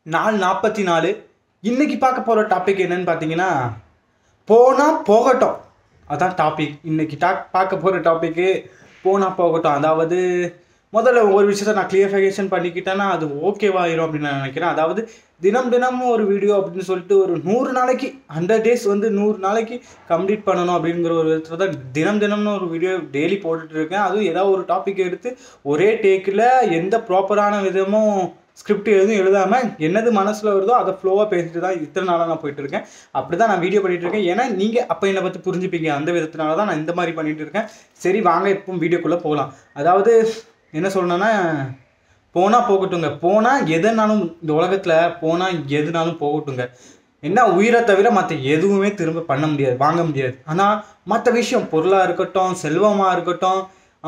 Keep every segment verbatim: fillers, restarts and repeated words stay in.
நாலு நாற்பத்தி நாலு இன்னைக்கு பார்க்க போகிற டாபிக் என்னன்னு பார்த்தீங்கன்னா, போனால் போகட்டும். அதான் டாபிக். இன்னைக்கு டாக் பார்க்க போகிற டாப்பிக்கு போனால் போகட்டும். அதாவது முதல்ல ஒரு விஷயத்தை நான் கிளியரிஃபிகேஷன் பண்ணிக்கிட்டேன்னா அது ஓகேவாயிரும் அப்படின்னு நான் நினைக்கிறேன். அதாவது தினம் தினமும் ஒரு வீடியோ அப்படின்னு சொல்லிட்டு ஒரு நூறு நாளைக்கு ஹண்ட்ரட் டேஸ் வந்து நூறு நாளைக்கு கம்ப்ளீட் பண்ணணும் அப்படிங்கிற ஒரு விதத்தில் தான் தினம் தினம்னு ஒரு வீடியோ டெய்லி போட்டுட்டு இருக்கேன். அதுவும் ஏதாவது ஒரு டாபிக் எடுத்து ஒரே டேக்கில் எந்த ப்ராப்பரான விதமும் ஸ்கிரிப்ட் எதுவும் எழுதாமல் என்னது மனசில் வருதோ அதை ஃப்ளோவாக பேசிட்டு தான் இத்தனை நாளாக நான் போயிட்டு இருக்கேன். அப்படி தான் நான் வீடியோ பண்ணிகிட்டு இருக்கேன். ஏன்னா நீங்கள் அப்போ என்னை பற்றி புரிஞ்சுப்பீங்க. அந்த விதத்தினால தான் நான் இந்த மாதிரி பண்ணிகிட்டு இருக்கேன். சரி வாங்க இப்போ வீடியோக்குள்ளே போகலாம். அதாவது என்ன சொல்லணும்னா, போனால் போகட்டுங்க. போனால் எதுனாலும் இந்த உலகத்தில் போனால் எதுனாலும் போகட்டுங்க. என்ன உயிரை தவிர மற்ற எதுவுமே திரும்ப பண்ண முடியாது, வாங்க முடியாது. ஆனால் மற்ற விஷயம் பொருளாக இருக்கட்டும், செல்வமாக இருக்கட்டும்,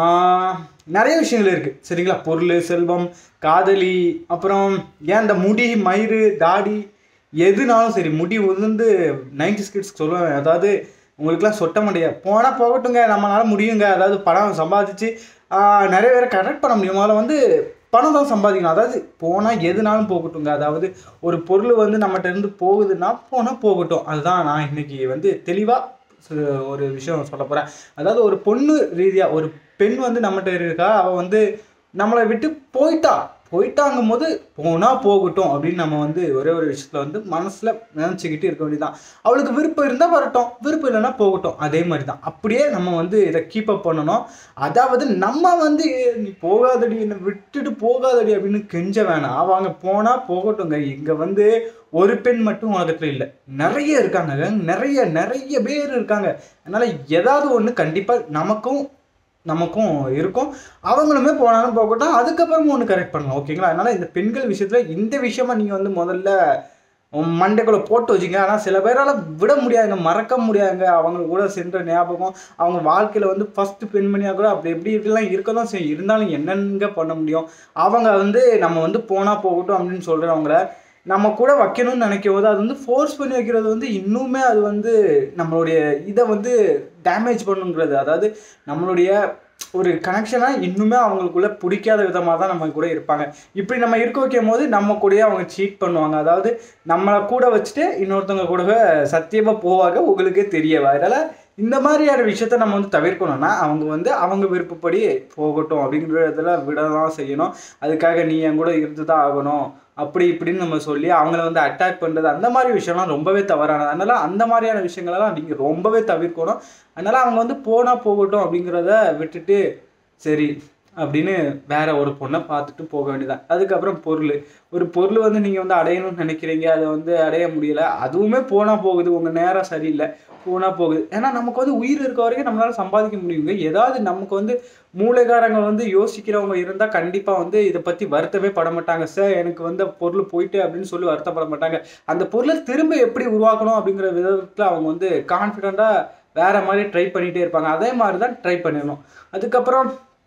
நிறைய விஷயங்கள் இருக்குது சரிங்களா. பொருள், செல்வம், காதலி, அப்புறம் ஏன் இந்த முடி, மயிறு, தாடி எதுனாலும் சரி. முடி உதிர்ந்து நைன்டி ஸ்கிட்ஸ் சொல்லுவேன். அதாவது உங்களுக்குலாம் சொட்ட முடியாது. போனால் போகட்டுங்க, நம்மளால முடியுங்க. அதாவது பணம் சம்பாதிச்சு நிறைய பேரை கனெக்ட் பண்ண முடியும். முதல்ல வந்து பணம் தான் சம்பாதிக்கணும். அதாவது போனால் எதுனாலும் போகட்டுங்க. அதாவது ஒரு பொருள் வந்து நம்மகிட்ட இருந்து போகுதுன்னா போனால் போகட்டும். அதுதான் நான் இன்னைக்கு வந்து தெளிவாக ஒரு விஷயம் சொல்ல போகிறேன். அதாவது ஒரு பொண்ணு ரீதியாக ஒரு பெண் வந்து நம்மகிட்ட இருக்கா, அவள் வந்து நம்மளை விட்டு போயிட்டா போயிட்டாங்கும் போது போனால் போகட்டும் அப்படின்னு நம்ம வந்து ஒரே ஒரு விஷயத்தில் வந்து மனசில் நினச்சிக்கிட்டு இருக்க வேண்டியதான். அவளுக்கு விருப்பம் இருந்தால் வரட்டும், விருப்பம் இல்லைன்னா போகட்டும். அதே மாதிரி தான் அப்படியே நம்ம வந்து இதை கீப்பப் பண்ணணும். அதாவது நம்ம வந்து நீ போகாதடி, என்னை விட்டுட்டு போகாதடி அப்படின்னு கெஞ்ச வேணாம். அவங்க போனால் போகட்டுங்க. இங்கே வந்து ஒரு பெண் மட்டும் உலகத்தில் இல்லை, நிறைய இருக்காங்க, நிறைய நிறைய பேர் இருக்காங்க. அதனால் ஏதாவது ஒன்று கண்டிப்பாக நமக்கும் நமக்கும் இருக்கும். அவங்களுமே போனாலும் போகட்டும், அதுக்கப்புறமும் ஒன்று கரெக்ட் பண்ணலாம். ஓகேங்களா. அதனால் இந்த பெண்கள் விஷயத்தில் இந்த விஷயமா நீங்கள் வந்து முதல்ல மண்டைக்குள்ளே போட்டு வச்சுங்க. ஆனால் சில பேரால் விட முடியாதுங்க, மறக்க முடியாதுங்க. அவங்க கூட சென்ற ஞாபகம், அவங்க வாழ்க்கையில் வந்து ஃபஸ்ட்டு பெண்மணியாக கூட அப்படி எப்படி இப்படிலாம் இருக்க தான் செய்யும். இருந்தாலும் என்னங்க பண்ண முடியும். அவங்க வந்து நம்ம வந்து போனால் போகட்டும் அப்படின்னு சொல்கிறவங்கள நம்ம கூட வைக்கணும்னு நினைக்கும் போது அது வந்து ஃபோர்ஸ் பண்ணி வைக்கிறது வந்து இன்னுமே அது வந்து நம்மளுடைய இதை வந்து டேமேஜ் பண்ணுங்கிறது. அதாவது நம்மளுடைய ஒரு கனெக்ஷனாக இன்னுமே அவங்களுக்குள்ள பிடிக்காத விதமாக தான் நம்ம கூட இருப்பாங்க. இப்படி நம்ம இருக்க வைக்கும் போது நம்ம கூடயே அவங்க சீட் பண்ணுவாங்க. அதாவது நம்மளை கூட வச்சுட்டு இன்னொருத்தவங்க கூட சத்தியமாக போவாங்க, உங்களுக்கே தெரியவா. இதனால் இந்த மாதிரியான விஷயத்த நம்ம வந்து தவிர்க்கணும்னா அவங்க வந்து அவங்க விருப்பப்படி போகட்டும் அப்படிங்கிறதுல விட தான் செய்யணும். அதுக்காக நீ என் கூட இருந்து தான் ஆகணும் அப்படி இப்படின்னு நம்ம சொல்லி அவங்கள வந்து அட்டாக் பண்ணுறது அந்த மாதிரி விஷயம்லாம் ரொம்பவே தவறானது. அதனால் அந்த மாதிரியான விஷயங்களெல்லாம் நீங்கள் ரொம்பவே தவிர்க்கணும். அதனால் அவங்க வந்து போனால் போகட்டும் அப்படிங்கிறத விட்டுட்டு சரி அப்படின்னு வேற ஒரு பொண்ணை பார்த்துட்டு போக வேண்டியதான். அதுக்கப்புறம் பொருள், ஒரு பொருள் வந்து நீங்கள் வந்து அடையணும்னு நினைக்கிறீங்க, அதை வந்து அடைய முடியலை, அதுவுமே போனால் போகுது. உங்கள் நேரம் சரியில்லை, போனால் போகுது. ஏன்னா நமக்கு வந்து உயிர் இருக்க வரைக்கும் நம்மளால சம்பாதிக்க முடியுங்க. ஏதாவது நமக்கு வந்து மூளைக்காரங்க வந்து யோசிக்கிறவங்க இருந்தால் கண்டிப்பாக வந்து இதை பற்றி வருத்தமே பட மாட்டாங்க. சார் எனக்கு வந்து பொருள் போயிட்டு அப்படின்னு சொல்லி வருத்தப்பட மாட்டாங்க. அந்த பொருளை திரும்ப எப்படி உருவாக்கணும் அப்படிங்கிற விதத்தில் அவங்க வந்து கான்ஃபிடெண்ட்டாக வேற மாதிரி ட்ரை பண்ணிகிட்டே இருப்பாங்க. அதே மாதிரி தான் ட்ரை பண்ணிடணும். அதுக்கப்புறம்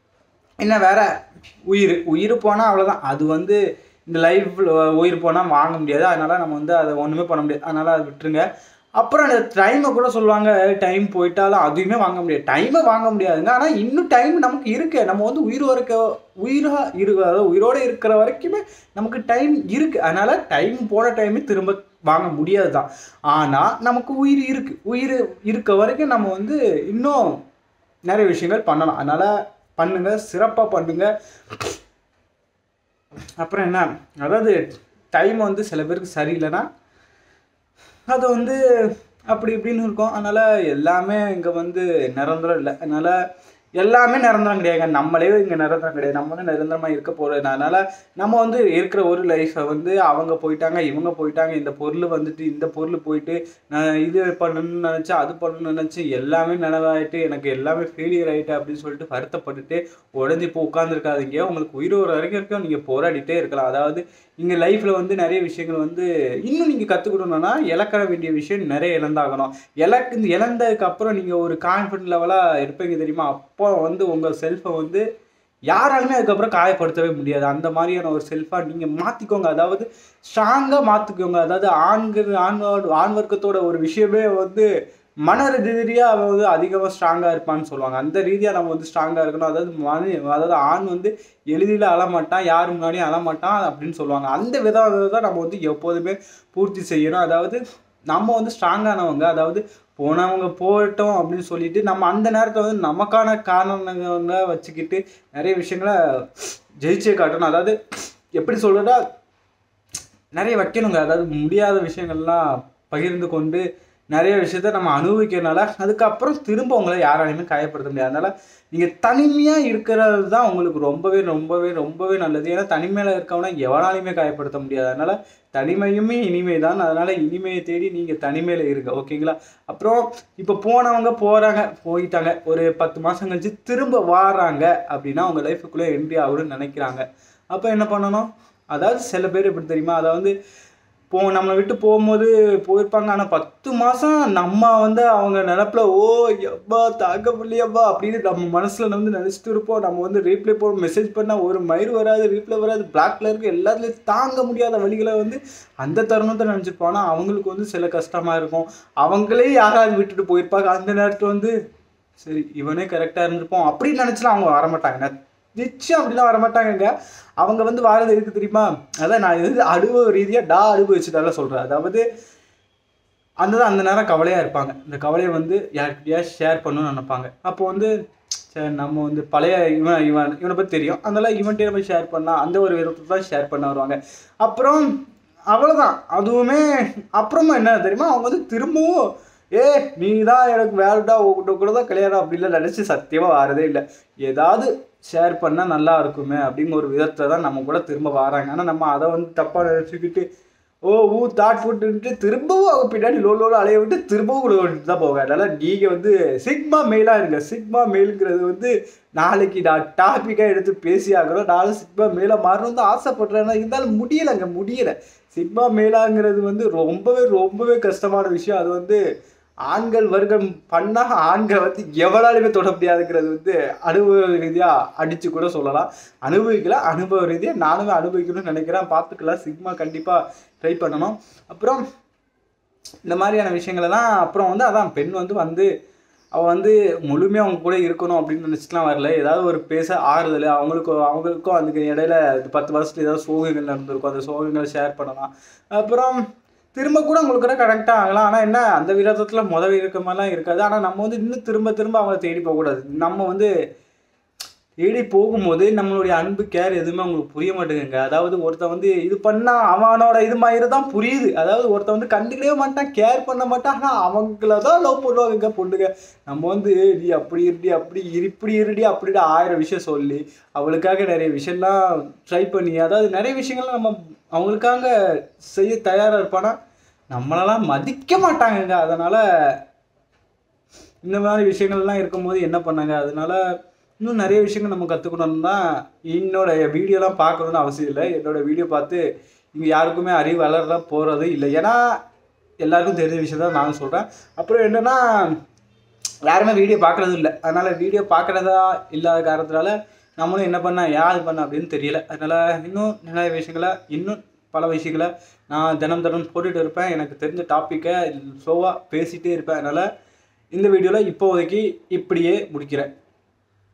என்ன வேற, உயிர் உயிர் போனால் அவ்வளோதான். அது வந்து இந்த லைஃப்பில் உயிர் போனால் வாங்க முடியாது. அதனால் நம்ம வந்து அதை ஒன்றுமே பண்ண முடியாது. அதனால் அதை விட்டுருங்க. அப்புறம் அந்த டைமை கூட சொல்லுவாங்க, டைம் போயிட்டாலும் அதுவுமே வாங்க முடியாது. டைமை வாங்க முடியாதுங்க. ஆனால் இன்னும் டைம் நமக்கு இருக்குது. நம்ம வந்து உயிர் வரைக்க உயிராக இருக்க, அதாவது உயிரோடு இருக்கிற வரைக்குமே நமக்கு டைம் இருக்குது. அதனால் டைம் போன டைமே திரும்ப வாங்க முடியாது தான். ஆனால் நமக்கு உயிர் இருக்குது. உயிர் இருக்க வரைக்கும் நம்ம வந்து இன்னும் நிறைய விஷயங்கள் பண்ணலாம். அதனால் பண்ணுங்க, சிறப்பாக பண்ணுங்க. அப்புறம் என்ன, அதாவது டைம் வந்து சில பேருக்கு சரியில்லைன்னா அது வந்து அப்படி இப்படின்னு இருக்கும். அதனால் எல்லாமே இங்கே வந்து நிரந்தரம் இல்லை. அதனால் எல்லாமே நிரந்தரம் கிடையாதுங்க. நம்மளே இங்கே நிரந்தரம் கிடையாது. நம்ம வந்து நிரந்தரமாக இருக்க போகிறது. அதனால் நம்ம வந்து இருக்கிற ஒரு லைஃப்பை வந்து அவங்க போயிட்டாங்க, இவங்க போயிட்டாங்க, இந்த பொருள் வந்துட்டு இந்த பொருள் போயிட்டு நான் இது பண்ணணும்னு நினச்சேன், அது பண்ணணும்னு நினச்சேன், எல்லாமே நினைவாயிட்டு எனக்கு எல்லாமே ஃபெயிலியர் ஆகிட்டு அப்படின்னு சொல்லிட்டு வருத்தப்பட்டுட்டு உடஞ்சி இப்போ உட்காந்துருக்காதீங்க. உங்களுக்கு உயிர் ஒரு வரைக்கும் இருக்கும், நீங்கள் போராடிட்டே இருக்கலாம். அதாவது இங்கே லைஃப்பில் வந்து நிறைய விஷயங்கள் வந்து இன்னும் நீங்கள் கற்றுக்கணுன்னா இழக்க வேண்டிய விஷயம் நிறைய இழந்தாகணும். இழக்கு இழந்ததுக்கு அப்புறம் நீங்கள் ஒரு கான்ஃபிடன்ட் லெவலாக இருப்பீங்க தெரியுமா. அப்போ வந்து உங்கள் செல்ஃபை வந்து யாராலுமே அதுக்கப்புறம் காயப்படுத்தவே முடியாது. அந்த மாதிரியான ஒரு செல்ஃபாக நீங்கள் மாற்றிக்கோங்க. அதாவது ஸ்ட்ராங்காக மாற்றிக்கோங்க. அதாவது ஆண்கள் ஆண் ஆண் வர்க்கத்தோட ஒரு விஷயமே வந்து மன ரீதியாக அவன் வந்து அதிகமாக ஸ்ட்ராங்காக இருப்பான்னு சொல்லுவாங்க. அந்த ரீதியாக நம்ம வந்து ஸ்ட்ராங்காக இருக்கணும். அதாவது மனி அதாவது ஆண் வந்து எளிதில் அழமாட்டான், யார் முன்னாடியும் அழமாட்டான் அப்படின்னு சொல்லுவாங்க. அந்த விதம் தான் நம்ம வந்து எப்போதுமே பூர்த்தி செய்யணும். அதாவது நம்ம வந்து ஸ்ட்ராங்கானவங்க, அதாவது போனவங்க போகட்டும் அப்படின்னு சொல்லிட்டு நம்ம அந்த நேரத்தில் வந்து நமக்கான காரணங்களை வச்சுக்கிட்டு நிறைய விஷயங்களை ஜெயிச்சே காட்டணும். அதாவது எப்படி சொல்கிறதா நிறைய வைக்கணுங்க. அதாவது முடியாத விஷயங்கள்லாம் பகிர்ந்து கொண்டு நிறைய விஷயத்த நம்ம அனுபவிக்கிறதுனால அதுக்கப்புறம் திரும்ப உங்களை யாராலையுமே காயப்படுத்த முடியாது. அதனால் நீங்கள் தனிமையாக இருக்கிறது தான் உங்களுக்கு ரொம்பவே ரொம்பவே ரொம்பவே நல்லது. ஏன்னா தனிமையில் இருக்கவனா எவனாலையுமே காயப்படுத்த முடியாது. அதனால் தனிமையுமே இனிமை தான். அதனால் இனிமையை தேடி நீங்கள் தனிமையில் இருங்க, ஓகேங்களா? அப்புறம் இப்போ போனவங்க போகிறாங்க, போயிட்டாங்க, ஒரு பத்து மாதம் கழிச்சு திரும்ப வாராங்க அப்படின்னா அவங்க லைஃபுக்குள்ளே என்ட்ரி ஆகுதுன்னு நினைக்கிறாங்க. அப்போ என்ன பண்ணணும்? அதாவது சில பேர் எப்படி தெரியுமா, அதை வந்து போ நம்மளை விட்டு போகும்போது போயிருப்பாங்க. ஆனால் பத்து மாதம் நம்ம வந்து அவங்க நினப்பில் ஓ எப்பா தாக்க முடியப்பா அப்படின்னு நம்ம மனசில் வந்து நினச்சிட்டு இருப்போம். நம்ம வந்து ரீப்ளே போட மெசேஜ் பண்ணால் ஒரு மயிர் வராது, ரீப்ளே வராது, பிளாக்ல இருக்க எல்லாத்துலேயும் தாங்க முடியாத வழிகளை வந்து அந்த தருணத்தை நினச்சிருப்போம். ஆனால் அவங்களுக்கு வந்து சில கஷ்டமாக இருக்கும். அவங்களே யாராவது விட்டுட்டு போயிருப்பாங்க. அந்த நேரத்தில் வந்து சரி இவனே கரெக்டாக இருந்திருப்போம் அப்படின்னு நினச்சிலாம் அவங்க வரமாட்டாங்க. நிச்சயம் அப்படிலாம் வரமாட்டாங்கங்க. அவங்க வந்து வாரது எதுக்கு தெரியுமா? அதான் நான் இது அனுபவ ரீதியாக டா அனுபவிச்சுட்டால சொல்கிறேன். அதாவது அந்த அந்த நேரம் கவலையாக இருப்பாங்க. இந்த கவலையை வந்து யார்கிட்டயா ஷேர் பண்ணணும்னு நினைப்பாங்க. அப்போ வந்து சரி நம்ம வந்து பழைய இவன் இவன் இவனை பற்றி தெரியும், அதனால் இவன்கிட்ட நம்ம ஷேர் பண்ணால் அந்த ஒரு விதத்தை தான் ஷேர் பண்ண வருவாங்க. அப்புறம் அவ்வளோதான். அதுவுமே அப்புறமா என்ன தெரியுமா, அவங்க வந்து திரும்பவும் ஏ நீ தான் எனக்கு வேறுடா உங்கள்கிட்ட கூட தான் கல்யாணம் அப்படின்லாம் நினச்சி சத்தியமாக வாரதே இல்லை. ஏதாவது ஷேர் பண்ணால் நல்லா இருக்குமே அப்படிங்கிற ஒரு விதத்தை தான் நம்ம கூட திரும்ப வராங்க. ஆனால் நம்ம அதை வந்து தப்பாக நினச்சிக்கிட்டு ஓ ஊ தாட் போட்டுட்டு திரும்பவும் அவங்க பின்னாடி லோ லோல அலைய விட்டு திரும்பவும் கூட விட்டு தான் போக. அதனால் நீங்கள் வந்து சிக்மா மெயிலாக இருங்க. சிக்மா மெயிலுங்கிறது வந்து நாளைக்கு நான் டாப்பிக்காக எடுத்து பேசி ஆகிறோம். நானும் சிக்மா மெயிலாக மாறணும் தான் ஆசைப்படுறேன்னா இருந்தாலும் முடியலைங்க, முடியலை. சிக்மா மெயிலாங்கிறது வந்து ரொம்பவே ரொம்பவே கஷ்டமான விஷயம். அது வந்து ஆண்கள் வர்க்கம் பண்ணால் ஆண்கள் வந்து எவனாலுமே தொட முடியாதுங்கிறது வந்து அனுபவ ரீதியாக அடித்து கூட சொல்லலாம். அனுபவிக்கலாம், அனுபவ ரீதியாக நானுமே அனுபவிக்கணும்னு நினைக்கிறேன். பார்த்துக்கலாம். சிக்மா கண்டிப்பாக ட்ரை பண்ணணும். அப்புறம் இந்த மாதிரியான விஷயங்களெல்லாம் அப்புறம் வந்து அதான் பெண் வந்து வந்து அவள் வந்து முழுமையாக அவங்க கூட இருக்கணும் அப்படின்னு நினச்சிக்கலாம் வரல. ஏதாவது ஒரு பேச ஆறுதல் அவங்களுக்கும் அவங்களுக்கும் அதுக்கு இடையில பத்து வருஷத்துல ஏதாவது சோகங்கள் நடந்திருக்கும், அந்த சோகங்களை ஷேர் பண்ணலாம். அப்புறம் திரும்ப கூட உங்களுக்கு கூட கனெக்டாக ஆகலாம். ஆனால் என்ன அந்த விதத்தில் முதல் இருக்க மாதிரிலாம் இருக்காது. ஆனால் நம்ம வந்து இன்னும் திரும்ப திரும்ப அவங்கள தேடி போகக்கூடாது. நம்ம வந்து தேடி போகும்போது நம்மளுடைய அன்பு கேர் எதுவுமே அவங்களுக்கு புரிய மாட்டேங்குங்க. அதாவது ஒருத்தன் வந்து இது பண்ணால் அவனோட இது மாதிரி தான் புரியுது. அதாவது ஒருத்தன் வந்து கண்டுக்கவே மாட்டான், கேர் பண்ண மாட்டான், ஆனால் அவங்கள தான் லவ் பண்ணுவாங்க பொண்ணுங்க. நம்ம வந்து நீ அப்படி இருடி அப்படி இப்படி இருடி அப்படின்னு ஆயிரம் விஷயம் சொல்லி அவளுக்காக நிறைய விஷயம்லாம் ட்ரை பண்ணி அதாவது நிறைய விஷயங்கள்லாம் நம்ம அவங்களுக்காக செய்ய தயாராக இருப்பானா நம்மளெல்லாம் மதிக்க மாட்டாங்கங்க. அதனால் இந்த மாதிரி விஷயங்கள்லாம் இருக்கும்போது என்ன பண்ணாங்க, அதனால இன்னும் நிறைய விஷயங்கள் நம்ம கற்றுக்கணும்னா என்னோட வீடியோலாம் பார்க்கணுன்னு அவசியம் இல்லை. என்னோட வீடியோ பார்த்து இங்கே யாருக்குமே அறிவு வளரலாம் போகிறது இல்லை. ஏன்னா எல்லாருக்கும் தெரிஞ்ச விஷயம் தான் நான் சொல்கிறேன். அப்புறம் என்னென்னா யாருமே வீடியோ பார்க்குறதும் இல்லை. அதனால் வீடியோ பார்க்குறதா இல்லாத காரணத்தினால நம்மளும் என்ன பண்ண யாரு பண்ண அப்படின்னு தெரியல. அதனால் இன்னும் நிறைய விஷயங்களை இன்னும் பல விஷயங்களை நான் தினம் தினம் போட்டுகிட்டு இருப்பேன். எனக்கு தெரிஞ்ச டாப்பிக்கை ஸ்லோவாக பேசிகிட்டே இருப்பேன். அதனால் இந்த வீடியோவில் இப்போதைக்கு இப்படியே முடிக்கிறேன்.